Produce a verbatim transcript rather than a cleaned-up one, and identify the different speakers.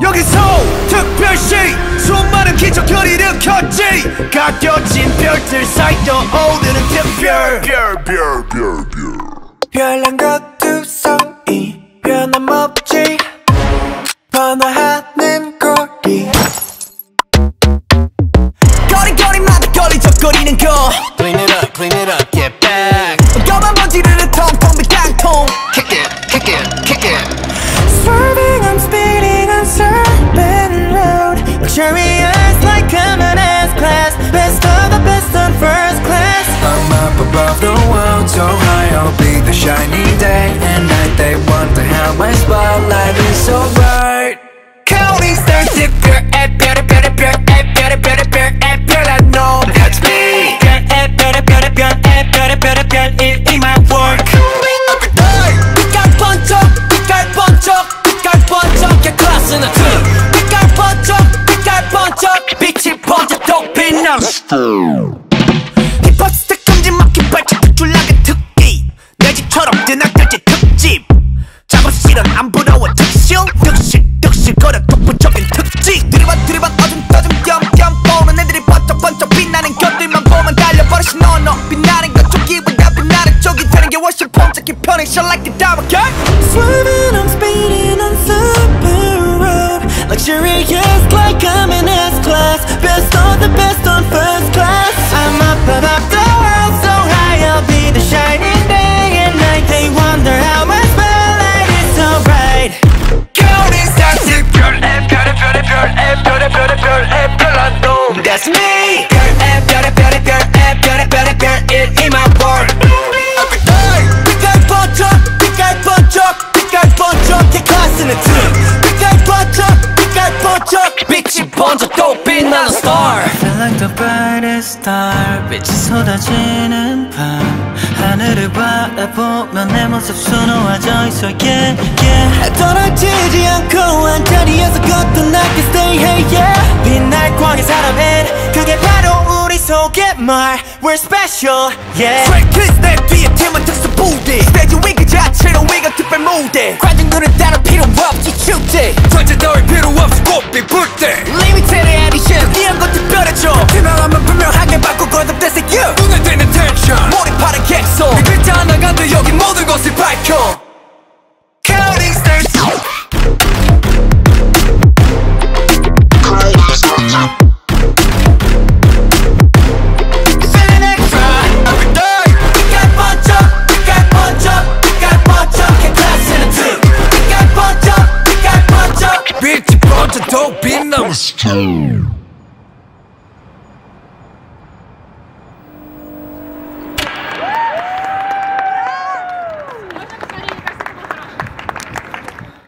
Speaker 1: 여기서 특별시 수많은 기적을 일으켰지. 가려진 별들 사이 떠오르는 특별 별별별별
Speaker 2: 별난 것두성이 변함없지. 번화하는 거리
Speaker 1: 거리거리마다 걸리적거리는 거
Speaker 2: Clean it up, clean it up, get back.
Speaker 1: 검은 먼지를 통통 빈 깡통
Speaker 2: Kick it, kick it, kick it.
Speaker 1: Swerving, I'm speeding on certain road. Luxurious like common as class. Best of the best on first class.
Speaker 2: I'm up above the world, so high I'll be the shiny day and night. They wonder how my spotlight is so bright.
Speaker 1: Counting stars, 특별 별, 별, 별, 별, 별, 별, 별, 별, 별난 놈. That's me. 별, 별, 별, 별, 별, 별, 별, 일 in my work. 빛깔 번쩍, 빛깔 번쩍, 빛깔 번쩍. Get class in the club. 빛깔 번쩍, 빛깔 번쩍. 빛이 번쩍 또 빛나. 힙합 스택 금지 막힌 발짝 줄라간 특기. 내 집처럼 뜨나들지 특집. 작업실은 안 부러워 특실 득실 득실거려 독보적인 특징. 들이받 들이받 어둠 떠줌 겸겸 보는 애들이 번쩍번쩍 빛나는 것들만 보면 달려버리시. 너너 빛나는 것 쪽이보다 빛나는 쪽이 되는 게 훨씬 폼잡기 편해. Shine like a diamond girl. Swerving, I'm speeding on super road. Luxurious like I'm in S-class. Best of the best on first class. I'm up above the world, so high I'll be the shining day and night. They wonder how my spotlight is so bright. Counting stars, 특별 별의 별의 별의 별의 별의 별의 별난 놈. That's me. 별의 별의 별의 별의 별의 별의 별 일 in my world. 빛깔 번쩍, 빛깔 번쩍, 빛깔 번쩍. Get class in the tune. 빛깔 번쩍, 빛깔 번쩍. 빛이 번쩍 또 빛나는 star.
Speaker 3: I feel like the brightest star. 빛이 쏟아지는 밤. 하늘을 바라보면 내 모습 수놓아져 있어. Yeah, yeah.
Speaker 1: 떨어지지 않고 한자리에서 거듭나게 stay hey yeah. 빛날 광의 사람은 그게 바로 우리 속의 말. We're special yeah. Straight kids 내 뒤에 팀은 특수 부대. 스테이지 위 그 자체로 위가 특별 무대. 관중들은 따로 필요 없지 축제. 전체 너의 필요 없이 꽃빛 불때. Limited edition 이런 거 특별해져. 투명하면 분명하게 바꾸거든 that's like you. 눈에 띄는 텐션 몰입하는 객석. 그 글자 하나 간도 여기 모든 것을 밝혀. Counting stars. Feeling extra every day. 빛깔 번쩍, 빛깔 번쩍, 빛깔 번쩍. Get class in the tune. 빛깔 번쩍, 빛깔 번쩍. 빛이 번쩍 더 빛나는